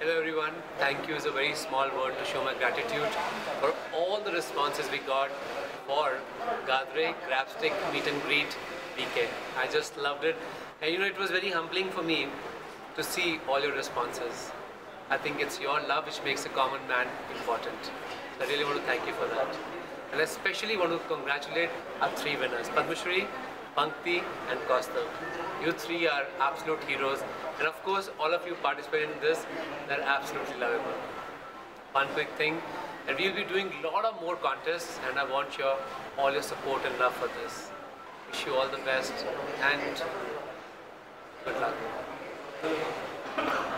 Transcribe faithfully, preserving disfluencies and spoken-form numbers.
Hello everyone, thank you is a very small word to show my gratitude for all the responses we got for Gadre Crabstick Meet and Greet B K. I just loved it, and you know it was very humbling for me to see all your responses. I think it's your love which makes a common man important. So I really want to thank you for that. And I especially want to congratulate our three winners, Padma Shri, Pankti and Kaustav. You three are absolute heroes, and of course all of you participating in this, they're absolutely lovable. One quick thing, and we'll be doing a lot of more contests, and I want your all your support and love for this. Wish you all the best and good luck.